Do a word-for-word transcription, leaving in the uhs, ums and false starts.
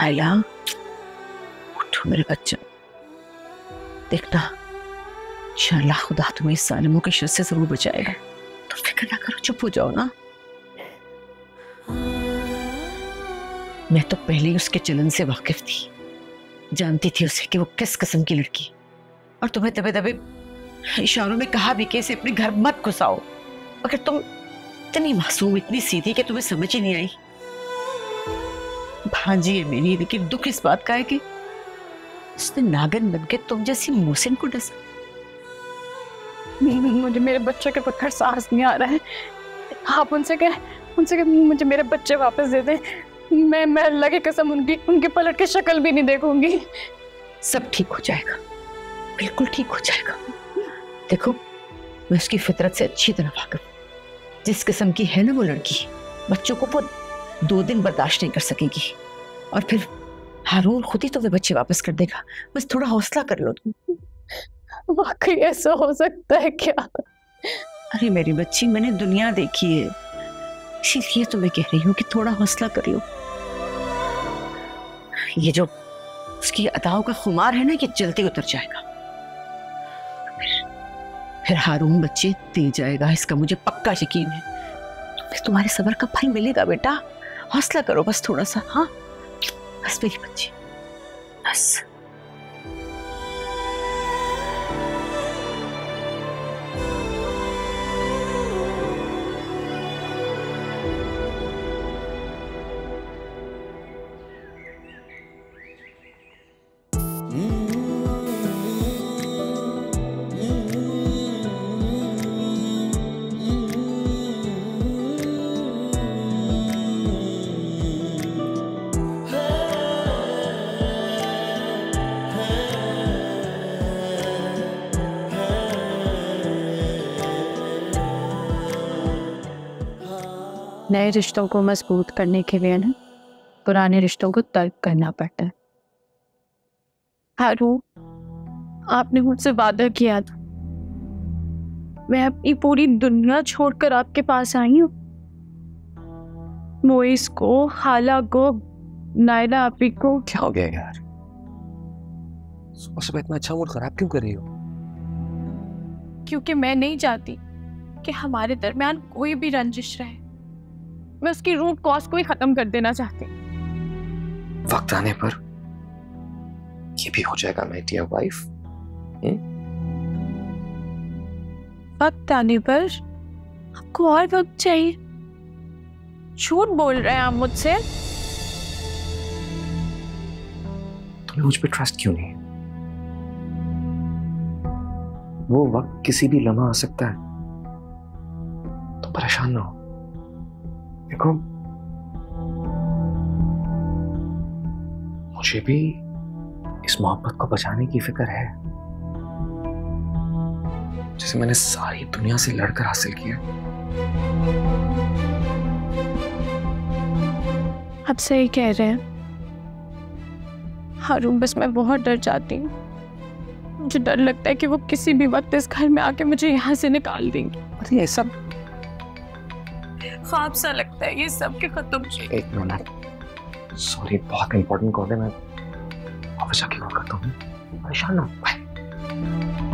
नायला उठो मेरे बच्चे, देखना इंशाअल्लाह खुदा तुम्हें इस जालिमों के शर से जरूर बचाएगा। तो फिक्र ना करो, चुप हो जाओ ना। मैं तो पहले ही उसके चलन से वाकिफ थी, जानती थी उसे कि वो किस किस्म की लड़की, और तुम्हें दबे दबे इशारों में कहा भी कि इसे अपने घर मत घुसाओ, मगर तुम इतनी मासूम, इतनी सीधी कि तुम्हें समझ ही नहीं आई। भांजी है मेरी, लेकिन दुख इस बात का है कि उसने नागन बन के तुम जैसी मोहसिन को डसा। मुझे मेरे बच्चे के पत्थर सांस नहीं आ रहा है। आप उनसे कह उनसे कह मुझे मेरे बच्चे वापस दे दें। मैं मैं अल्लाह की कसम उनकी उनकी पलट के शक्ल भी नहीं देखूंगी। सब ठीक हो जाएगा, बिल्कुल ठीक हो जाएगा। देखो मैं उसकी फितरत से अच्छी तरह वाकिफ, जिस किस्म की है ना वो लड़की, बच्चों को वो दो दिन बर्दाश्त नहीं कर सकेगी, और फिर हारून खुद ही तो वे बच्चे वापस कर देगा। बस थोड़ा हौसला कर लो तुम। वाकई ऐसा हो सकता है क्या? अरे मेरी बच्ची, मैंने दुनिया देखी है, इसीलिए तो मैं कह रही हूँ कि थोड़ा हौसला कर लो। ये जो उसकी अदाओं का खुमार है ना, ये जल्दी उतर जाएगा, फिर, फिर हारून बच्चे दे जाएगा, इसका मुझे पक्का यकीन है। तो तुम्हारे सब्र का फल मिलेगा बेटा, हौसला करो बस थोड़ा सा। हाँ बस मेरी बच्ची, बस। नए रिश्तों को मजबूत करने के लिए ना पुराने रिश्तों को तर्क करना पड़ता है। हारून, आपने मुझसे वादा किया था, मैं अपनी पूरी दुनिया छोड़कर आपके पास आई हूँ। मोइस को, खाला को, नायला आपी को। क्या हो गया यार? सुबह सुबह इतना अच्छा मूड खराब क्यों कर रही हो? क्योंकि मैं नहीं चाहती कि हमारे दरमियान कोई भी रंजिश रहे। मैं उसकी रूट कॉज को ही खत्म कर देना चाहती। वक्त आने पर ये भी हो जाएगा माय डियर वाइफ। वक्त आने पर आपको और वक्त चाहिए? झूठ बोल रहे हैं आप मुझसे। तुम्हें मुझ पे ट्रस्ट क्यों नहीं? वो वक्त किसी भी लम्हा आ सकता है, तो परेशान ना हो। देखो मुझे भी इस मोहब्बत को बचाने की फिक्र है, जिसे मैंने सारी दुनिया से लड़कर हासिल किया। आप सही कह रहे हैं हारून, बस मैं बहुत डर जाती हूँ। मुझे डर लगता है कि वो किसी भी वक्त इस घर में आके मुझे यहाँ से निकाल देंगे। अरे ये सब ख्वाब सा लगता है ये सब के खत्म। एक मिनट, सॉरी, बहुत इंपॉर्टेंट कॉल है, मैं वापस आके कॉल करता हूँ। परेशान ना हो।